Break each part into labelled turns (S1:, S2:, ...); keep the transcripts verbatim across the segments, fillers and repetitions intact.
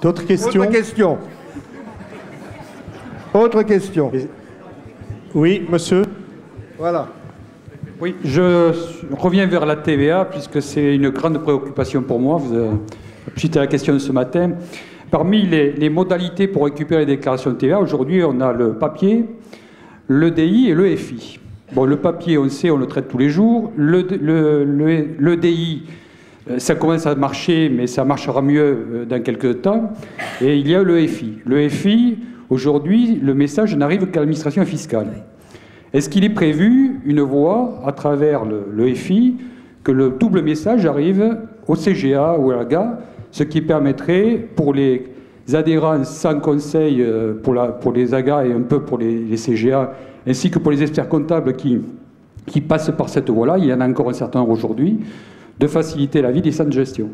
S1: D'autres questions?
S2: Autre question. Autre question.
S1: Oui, monsieur.
S2: Voilà.
S3: Oui, je reviens vers la T V A, puisque c'est une grande préoccupation pour moi. Vous avez cité la question de ce matin. Parmi les, les modalités pour récupérer les déclarations de T V A, aujourd'hui, on a le papier, l'E D I et le F I. Bon, le papier, on sait, on le traite tous les jours. Le, le, le, l'E D I, ça commence à marcher, mais ça marchera mieux dans quelques temps. Et il y a le F I. Le F I, aujourd'hui, le message n'arrive qu'à l'administration fiscale. Est-ce qu'il est prévu une voie à travers le, le F I que le double message arrive au C G A ou à l'A G A, ce qui permettrait pour les adhérents sans conseil pour, la, pour les A G A et un peu pour les, les C G A, ainsi que pour les experts comptables qui, qui passent par cette voie-là, il y en a encore un certain nombre aujourd'hui, de faciliter la vie des centres de gestion?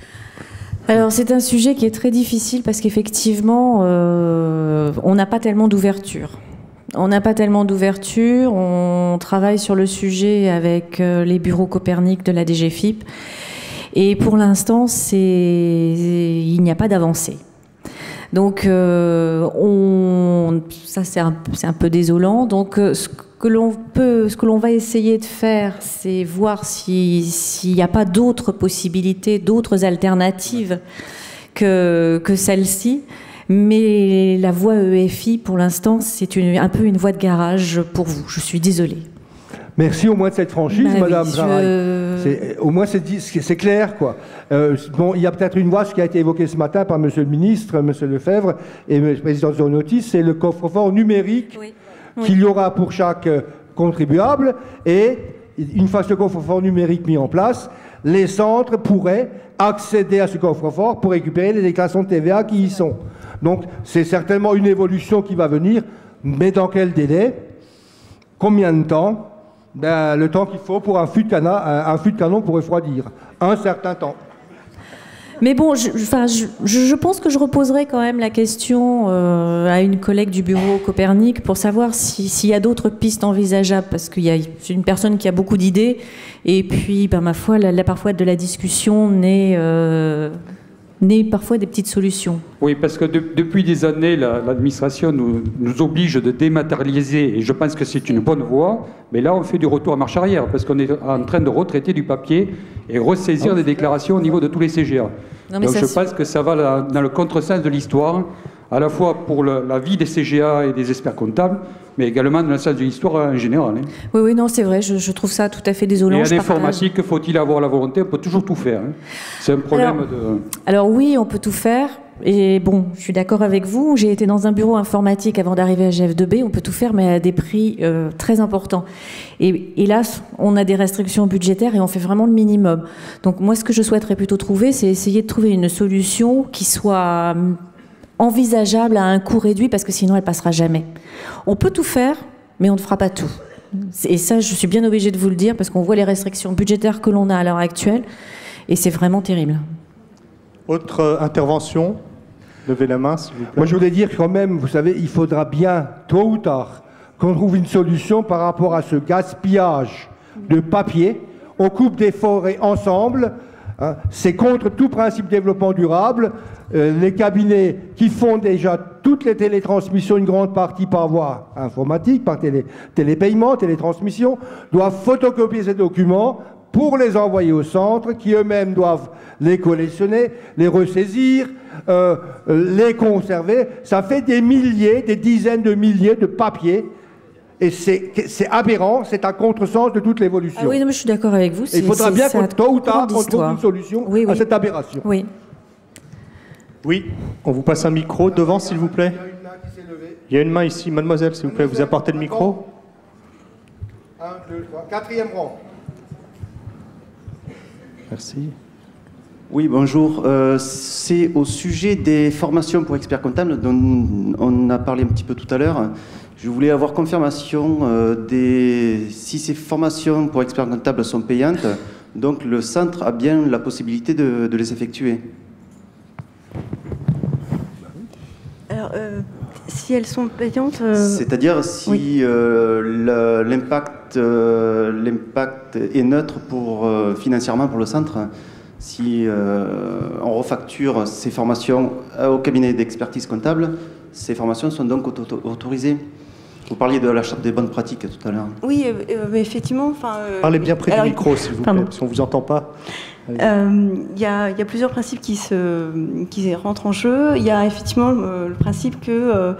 S4: Alors c'est un sujet qui est très difficile parce qu'effectivement, euh, on n'a pas tellement d'ouverture. On n'a pas tellement d'ouverture, on travaille sur le sujet avec les bureaux Copernic de la D G F I P et pour l'instant, c'est... il n'y a pas d'avancée. Donc, euh, on... ça c'est un... un peu désolant. Donc, ce que l'on peut, ce que l'on va essayer de faire, c'est voir si... s'il n'y a pas d'autres possibilités, d'autres alternatives que, que celle-ci. Mais la voie E F I, pour l'instant, c'est une... un peu une voie de garage pour vous. Je suis désolée.
S2: Merci au moins de cette franchise, bah, Madame
S4: oui,
S2: Jaraï.
S4: je...
S2: Au moins, c'est clair, quoi. Euh, bon, il y a peut-être une voie, ce qui a été évoqué ce matin par Monsieur le Ministre, Monsieur Lefebvre et le Président de Zonotis, c'est le coffre-fort numérique oui. oui. qu'il y aura pour chaque contribuable. Et une fois ce coffre-fort numérique mis en place, les centres pourraient accéder à ce coffre-fort pour récupérer les déclarations de T V A qui y sont. Donc, c'est certainement une évolution qui va venir, mais dans quel délai? Combien de temps? Ben, le temps qu'il faut pour un fût de canon, un fût de canon pour refroidir. Un certain temps.
S4: Mais bon, je, enfin, je, je pense que je reposerai quand même la question euh, à une collègue du bureau Copernic pour savoir s'il si y a d'autres pistes envisageables, parce qu'il y a une personne qui a beaucoup d'idées, et puis, ben, ma foi, là, là, parfois de la discussion naît... Euh, naît parfois des petites solutions.
S3: Oui, parce que de, depuis des années, l'administration la, nous, nous oblige de dématérialiser, et je pense que c'est une bonne voie, mais là, on fait du retour à marche arrière, parce qu'on est en train de retraiter du papier et ressaisir oh. des déclarations au niveau de tous les C G A. Non, Donc je pense que ça va là, dans le contresens de l'histoire, à la fois pour le, la vie des C G A et des experts comptables, mais également dans le sens de l'histoire en général. Hein.
S4: Oui, oui, non, c'est vrai, je, je trouve ça tout à fait désolant.
S3: Et en informatique, faut-il avoir la volonté? On peut toujours tout faire. Hein. C'est un problème
S4: alors,
S3: de...
S4: Alors oui, on peut tout faire. Et bon, je suis d'accord avec vous. J'ai été dans un bureau informatique avant d'arriver à G F deux B. On peut tout faire, mais à des prix euh, très importants. Et hélas, on a des restrictions budgétaires et on fait vraiment le minimum. Donc moi, ce que je souhaiterais plutôt trouver, c'est essayer de trouver une solution qui soit envisageable à un coût réduit, parce que sinon, elle passera jamais. On peut tout faire, mais on ne fera pas tout. Et ça, je suis bien obligée de vous le dire, parce qu'on voit les restrictions budgétaires que l'on a à l'heure actuelle, et c'est vraiment terrible.
S1: Autre euh, intervention? Levez la main, s'il vous plaît.
S2: Moi, je voulais dire quand même, vous savez, il faudra bien, tôt ou tard, qu'on trouve une solution par rapport à ce gaspillage de papier. On coupe des forêts ensemble. Hein, c'est contre tout principe de développement durable. Euh, les cabinets qui font déjà toutes les télétransmissions, une grande partie par voie informatique, par télé, télépaiement, télétransmission, doivent photocopier ces documents pour les envoyer au centre, qui eux-mêmes doivent les collectionner, les ressaisir, euh, les conserver. Ça fait des milliers, des dizaines de milliers de papiers. Et c'est aberrant, c'est un contresens de toute l'évolution.
S4: Ah oui, non, mais je suis d'accord avec vous.
S2: Il faudra bien qu'on, tôt ou tard, qu'on trouve une solution
S4: oui, oui.
S2: à cette aberration.
S4: Oui.
S1: Oui, on vous passe un micro devant, s'il vous plaît. Il y a une main ici, mademoiselle, s'il vous plaît, vous apportez le micro.
S2: Un, deux, trois, quatrième rang.
S1: Merci.
S5: Oui, bonjour. Euh, c'est au sujet des formations pour experts comptables dont on a parlé un petit peu tout à l'heure. Je voulais avoir confirmation euh, des... si ces formations pour experts comptables sont payantes, donc le centre a bien la possibilité de, de les effectuer.
S6: Alors, euh, si elles sont payantes... Euh...
S5: C'est-à-dire si oui. euh, l'impact euh, est neutre pour, euh, financièrement pour le centre, si euh, on refacture ces formations au cabinet d'expertise comptable, ces formations sont donc auto autorisées. Vous parliez de la charte des bonnes pratiques tout à l'heure.
S6: Oui, euh, euh, effectivement. Euh,
S1: Parlez bien près
S6: alors,
S1: du micro, s'il vous plaît,
S6: pardon.
S1: si on ne vous entend pas.
S6: Il euh, y, y a plusieurs principes qui, se, qui rentrent en jeu. Il y a effectivement le, le principe que euh,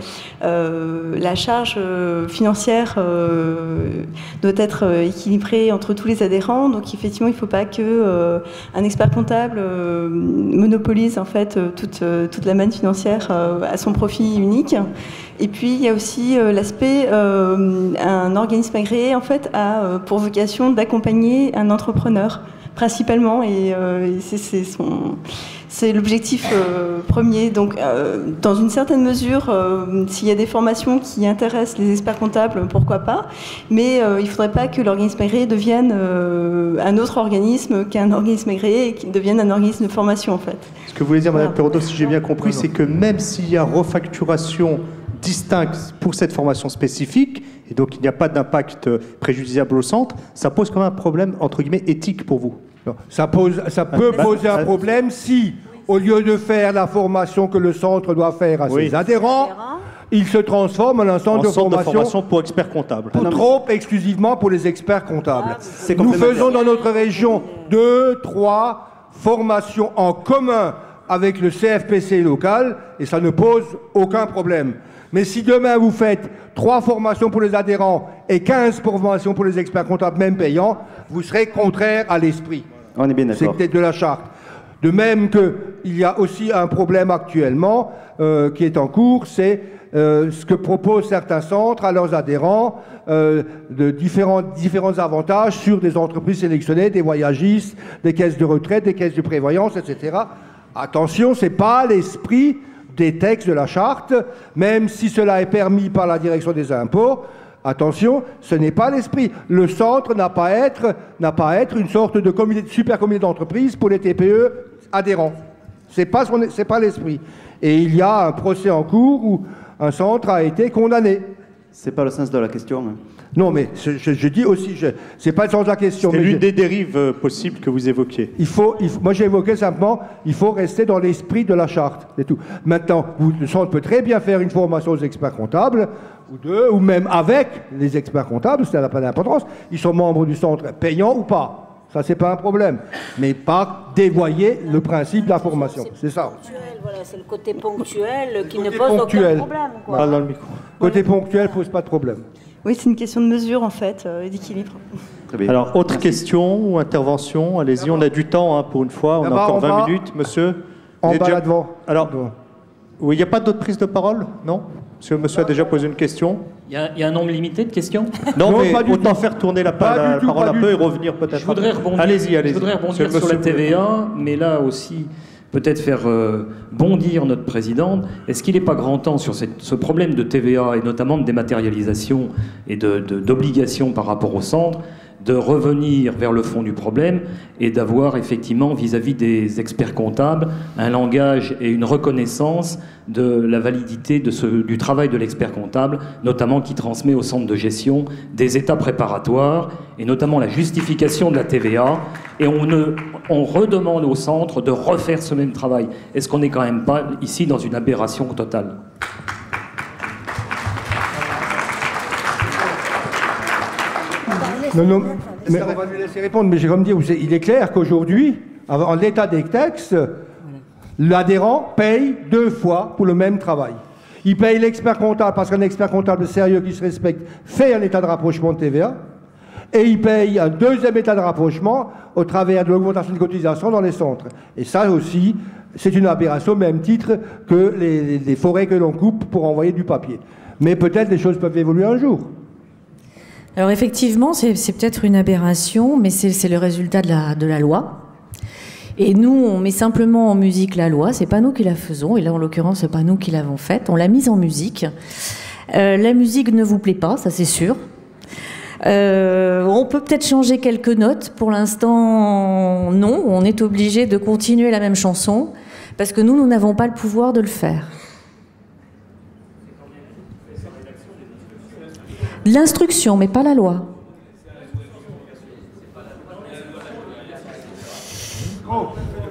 S6: euh, la charge financière euh, doit être équilibrée entre tous les adhérents. Donc effectivement, il ne faut pas qu'un euh, expert comptable euh, monopolise en fait toute, toute la manne financière euh, à son profit unique. Et puis il y a aussi euh, l'aspect euh, un organisme agréé en fait a euh, pour vocation d'accompagner un entrepreneur principalement, et, euh, et c'est son, c'est l'objectif euh, premier. Donc, euh, dans une certaine mesure, euh, s'il y a des formations qui intéressent les experts comptables, pourquoi pas, mais euh, il ne faudrait pas que l'organisme agréé devienne euh, un autre organisme qu'un organisme agréé et qu'il devienne un organisme de formation, en fait.
S1: Ce que vous voulez dire, Mme
S6: Voilà.
S1: Perraudot, si j'ai bien compris, c'est que même s'il y a refacturation distincte pour cette formation spécifique, et donc il n'y a pas d'impact préjudiciable au centre, ça pose quand même un problème, entre guillemets, éthique pour vous.
S2: Non, ça, pose, ça peut poser un problème si, au lieu de faire la formation que le centre doit faire à
S1: Oui.
S2: ses adhérents, il se transforme en un centre,
S1: En
S2: de,
S1: centre
S2: formation
S1: de formation pour experts comptables.
S2: pour
S5: Ah, non,
S2: trop exclusivement pour les experts comptables.
S5: C'est
S2: Nous
S5: complémentaire.
S2: faisons dans notre région deux, trois formations en commun avec le C F P C local et ça ne pose aucun problème. Mais si demain vous faites trois formations pour les adhérents et quinze formations pour les experts comptables, même payants, vous serez contraire à l'esprit.
S5: On est bien
S2: C'est
S5: d'accord.
S2: peut-être de la charte. De même qu'il y a aussi un problème actuellement euh, qui est en cours, c'est euh, ce que proposent certains centres à leurs adhérents, euh, de différents, différents avantages sur des entreprises sélectionnées, des voyagistes, des caisses de retraite, des caisses de prévoyance, et cetera. Attention, ce n'est pas l'esprit des textes de la charte, même si cela est permis par la direction des impôts. Attention, ce n'est pas l'esprit. Le centre n'a pas à être, n'a pas à être une sorte de comité, super comité d'entreprise pour les T P E adhérents. C'est pas son, c'est pas l'esprit. Et il y a un procès en cours où un centre a été condamné.
S5: C'est pas le sens de la question. Hein.
S2: Non, mais je, je, je dis aussi, je, c'est pas le sens de la question.
S1: C'est
S2: mais
S1: l'une
S2: je-
S1: des dérives euh, possibles que vous évoquiez.
S2: Il faut, il faut- moi j'ai évoqué simplement, il faut rester dans l'esprit de la charte, c'est tout. Maintenant, vous, le centre peut très bien faire une formation aux experts comptables, ou deux, ou même avec les experts comptables, ça n'a pas d'importance. Ils sont membres du centre, payants ou pas. Ça, c'est pas un problème. Mais pas dévoyer le principe de la formation. C'est ça.
S7: Ponctuel, voilà, c'est le côté ponctuel qui ne
S2: côté
S7: pose
S2: ponctuel.
S7: aucun problème. Quoi.
S1: Parle dans le micro.
S2: Côté ponctuel, pose pas de problème.
S6: Oui, c'est une question de mesure, en fait, euh, et d'équilibre.
S5: Très bien.
S1: Alors, autre
S5: Merci.
S1: question ou intervention, allez-y, on a du temps hein, pour une fois, on a
S2: Là-bas,
S1: encore
S2: en
S1: vingt
S2: bas.
S1: minutes, monsieur.
S2: En
S1: Vous êtes
S2: bas
S1: déjà-
S2: là devant.
S1: Alors,
S2: Devant.
S1: oui, il n'y a pas d'autres prises de parole, non? Monsieur, monsieur a déjà posé une question.
S8: Il y, a, il y a un nombre limité de questions.
S1: Non,
S2: Non,
S1: mais
S2: pas du
S1: autant
S2: tout.
S1: faire tourner la,
S2: Pas
S1: la
S2: du tout,
S1: parole
S2: pas
S1: un
S2: du
S1: peu et
S2: tout.
S1: revenir peut-être.
S8: Je voudrais rebondir,
S1: Allez-y, allez-y.
S8: je voudrais rebondir
S1: Monsieur-
S8: sur la
S1: monsieur-
S8: T V A, mais là aussi, peut-être faire euh, bondir notre présidente. Est-ce qu'il n'est pas grand temps sur cette- ce problème de T V A, et notamment de dématérialisation et de- de- d'obligation par rapport au centre, de revenir vers le fond du problème et d'avoir effectivement vis-à-vis des experts comptables un langage et une reconnaissance de la validité de ce, du travail de l'expert comptable, notamment qui transmet au centre de gestion des états préparatoires et notamment la justification de la T V A, et on, ne, on redemande au centre de refaire ce même travail. Est-ce qu'on n'est quand même pas ici dans une aberration totale ?
S2: Non, non, mais on va lui laisser répondre. Mais j'ai comme dire, il est clair qu'aujourd'hui, en l'état des textes, l'adhérent paye deux fois pour le même travail. Il paye l'expert comptable parce qu'un expert comptable sérieux qui se respecte fait un état de rapprochement de T V A. Et il paye un deuxième état de rapprochement au travers de l'augmentation de cotisation dans les centres. Et ça aussi, c'est une aberration au même titre que les, les- les forêts que l'on coupe pour envoyer du papier. Mais peut-être les choses peuvent évoluer un jour.
S4: Alors effectivement, c'est c'est peut-être une aberration, mais c'est c'est le résultat de la, de la loi. Et nous, on met simplement en musique la loi, c'est pas nous qui la faisons, et là en l'occurrence, c'est pas nous qui l'avons faite, on l'a mise en musique. Euh, la musique ne vous plaît pas, ça c'est sûr. Euh, on peut peut-être changer quelques notes, pour l'instant non, on est obligé de continuer la même chanson, parce que nous, nous n'avons pas le pouvoir de le faire. L'instruction, mais pas la loi.
S2: Oh.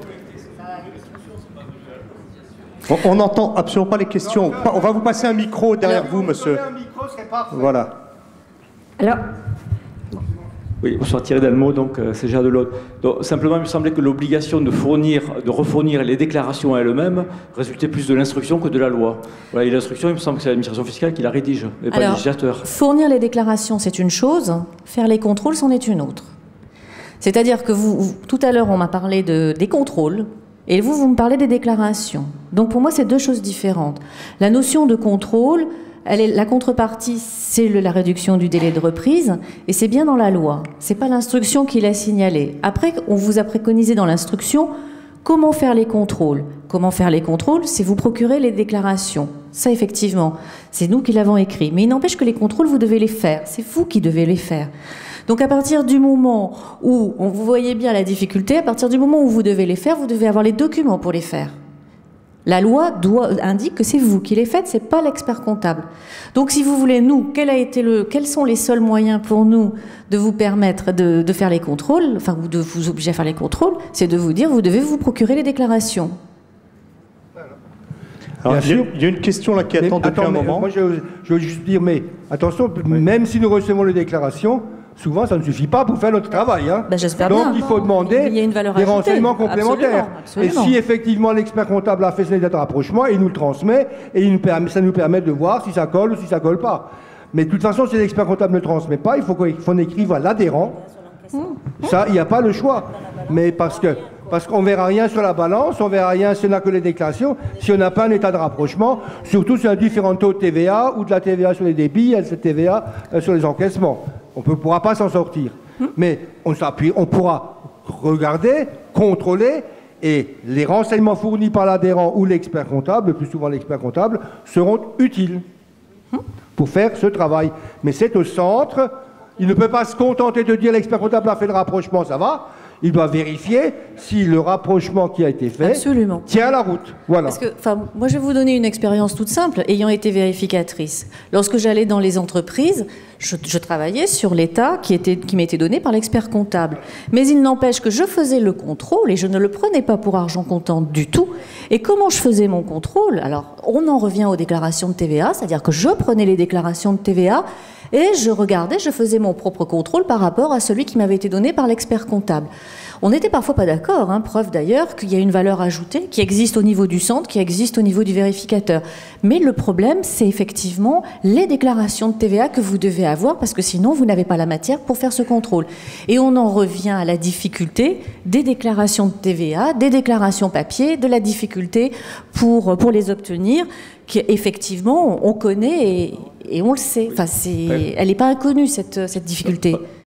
S1: On n'entend absolument pas les questions. On va vous passer un micro derrière vous, monsieur.
S2: Un micro serait parfait.
S1: Voilà.
S9: Alors, oui, bonsoir, Thierry Dalmau, donc euh, c'est Gérard Delaude. Donc, simplement, il me semblait que l'obligation de fournir, de refournir les déclarations à elles-mêmes résultait plus de l'instruction que de la loi. Voilà, et l'instruction, il me semble que c'est l'administration fiscale qui la rédige, et pas le législateur.
S4: Fournir les déclarations, c'est une chose, faire les contrôles, c'en est une autre. C'est-à-dire que vous, vous tout à l'heure, on m'a parlé de, des contrôles, et vous, vous me parlez des déclarations. Donc pour moi, c'est deux choses différentes. La notion de contrôle, elle est, la contrepartie, c'est le, la réduction du délai de reprise, et c'est bien dans la loi. C'est pas l'instruction qui l'a signalé. Après, on vous a préconisé dans l'instruction comment faire les contrôles. Comment faire les contrôles, c'est vous procurer les déclarations. Ça, effectivement, c'est nous qui l'avons écrit. Mais il n'empêche que les contrôles, vous devez les faire. C'est vous qui devez les faire. Donc à partir du moment où, on, vous voyez bien la difficulté, à partir du moment où vous devez les faire, vous devez avoir les documents pour les faire. La loi doit, indique que c'est vous qui les faites, c'est pas l'expert comptable. Donc si vous voulez, nous, quel a été le, quels sont les seuls moyens pour nous de vous permettre de, de faire les contrôles, enfin ou de vous obliger à faire les contrôles, c'est de vous dire, vous devez vous procurer les déclarations.
S1: Alors, il, y a, il y a une question là qui attend depuis
S2: attends,
S1: un moment.
S2: Moi, je, je veux juste dire, mais attention, oui. Même si nous recevons les déclarations, souvent, ça ne suffit pas pour faire notre travail. Hein.
S4: Ben, j'espère
S2: Donc,
S4: bien.
S2: il faut demander
S4: il y a une valeur
S2: des
S4: ajoutée.
S2: renseignements complémentaires.
S4: Absolument, absolument.
S2: Et si effectivement l'expert comptable a fait ses dates de rapprochement, il nous le transmet et il nous permet, ça nous permet de voir si ça colle ou si ça colle pas. Mais de toute façon, si l'expert comptable ne le transmet pas, il faut qu'on écrive à l'adhérent. Mmh. Ça, il n'y a pas le choix. Mais parce que parce qu'on ne verra rien sur la balance, on ne verra rien si on n'a que les déclarations, si on n'a pas un état de rapprochement, surtout sur un différent taux de T V A ou de la T V A sur les débits et de la T V A sur les encaissements. On ne pourra pas s'en sortir. Hum. Mais on s'appuie, on pourra regarder, contrôler, et les renseignements fournis par l'adhérent ou l'expert comptable, le plus souvent l'expert comptable, seront utiles hum. pour faire ce travail. Mais c'est au centre, il ne peut pas se contenter de dire l'expert comptable a fait le rapprochement, ça va. Il doit vérifier si le rapprochement qui a été fait
S4: Absolument.
S2: tient la route. Voilà.
S4: Parce que, enfin, moi, je vais vous donner une expérience toute simple, ayant été vérificatrice. Lorsque j'allais dans les entreprises, je, je travaillais sur l'état qui, était, qui m'était donné par l'expert comptable. Mais il n'empêche que je faisais le contrôle et je ne le prenais pas pour argent comptant du tout. Et comment je faisais mon contrôle? Alors, on en revient aux déclarations de T V A, c'est-à-dire que je prenais les déclarations de T V A et je regardais, je faisais mon propre contrôle par rapport à celui qui m'avait été donné par l'expert comptable. On n'était parfois pas d'accord, hein, preuve d'ailleurs qu'il y a une valeur ajoutée qui existe au niveau du centre, qui existe au niveau du vérificateur. Mais le problème, c'est effectivement les déclarations de T V A que vous devez avoir, parce que sinon, vous n'avez pas la matière pour faire ce contrôle. Et on en revient à la difficulté des déclarations de T V A, des déclarations papier, de la difficulté pour, pour les obtenir, qu'effectivement, on connaît et, et on le sait. Enfin, c'est, elle n'est pas inconnue, cette, cette difficulté.